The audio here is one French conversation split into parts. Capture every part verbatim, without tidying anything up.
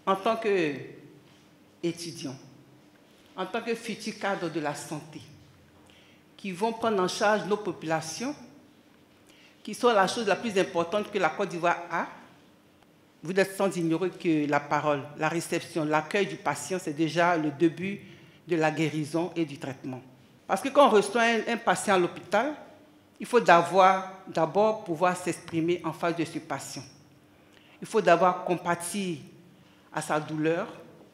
en tant qu'étudiants, en tant que futurs cadres de la santé, qui vont prendre en charge nos populations, qui sont la chose la plus importante que la Côte d'Ivoire a. Vous n'êtes sans ignorer que la parole, la réception, l'accueil du patient, c'est déjà le début de la guérison et du traitement. Parce que quand on reçoit un, un patient à l'hôpital, il faut d'abord pouvoir s'exprimer en face de ce patient. Il faut d'abord compatir à sa douleur,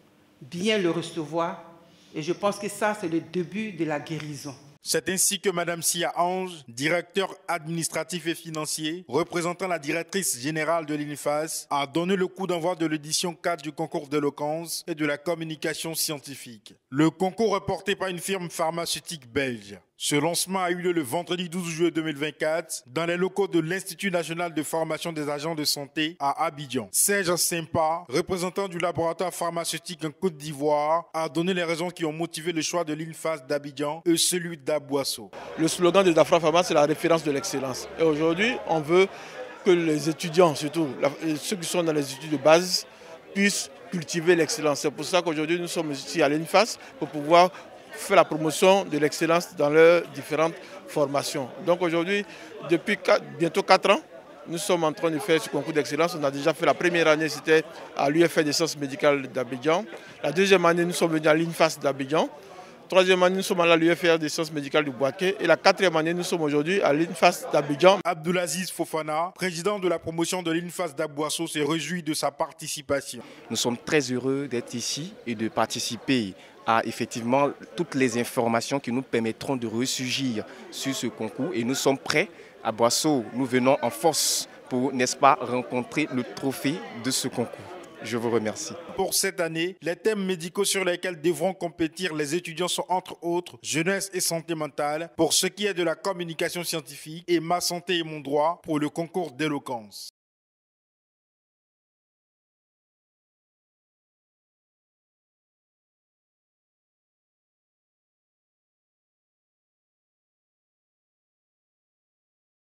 bien le recevoir, et je pense que ça, c'est le début de la guérison. C'est ainsi que Mme Sia Ange, directeur administratif et financier, représentant la directrice générale de l'INFAS, a donné le coup d'envoi de l'édition quatre du concours d'éloquence et de la communication scientifique. Le concours est porté par une firme pharmaceutique belge. Ce lancement a eu lieu le vendredi douze juillet deux mille vingt-quatre dans les locaux de l'Institut national de formation des agents de santé à Abidjan. Serge Simpa, représentant du laboratoire pharmaceutique en Côte d'Ivoire, a donné les raisons qui ont motivé le choix de l'INFAS d'Abidjan et celui d'Abouasso. Le slogan de Dafra Pharma, c'est la référence de l'excellence. Et aujourd'hui, on veut que les étudiants, surtout ceux qui sont dans les études de base, puissent cultiver l'excellence. C'est pour ça qu'aujourd'hui, nous sommes ici à l'INFAS pour pouvoir faire la promotion de l'excellence dans leurs différentes formations. Donc aujourd'hui, depuis quatre, bientôt quatre ans, nous sommes en train de faire ce concours d'excellence. On a déjà fait la première année, c'était à l'U F R des sciences médicales d'Abidjan. La deuxième année, nous sommes venus à l'INFAS d'Abidjan. Troisième année, nous sommes allés à l'U F R des sciences médicales du Boaké. Et la quatrième année, nous sommes aujourd'hui à l'INFAS d'Abidjan. Abdoulaziz Fofana, président de la promotion de l'INFAS d'Abouasso, s'est réjoui de sa participation. Nous sommes très heureux d'être ici et de participer à effectivement toutes les informations qui nous permettront de ressurgir sur ce concours. Et nous sommes prêts. À Boasso, nous venons en force pour, n'est-ce pas, rencontrer le trophée de ce concours. Je vous remercie. Pour cette année, les thèmes médicaux sur lesquels devront compétir les étudiants sont entre autres jeunesse et santé mentale pour ce qui est de la communication scientifique et ma santé et mon droit pour le concours d'éloquence.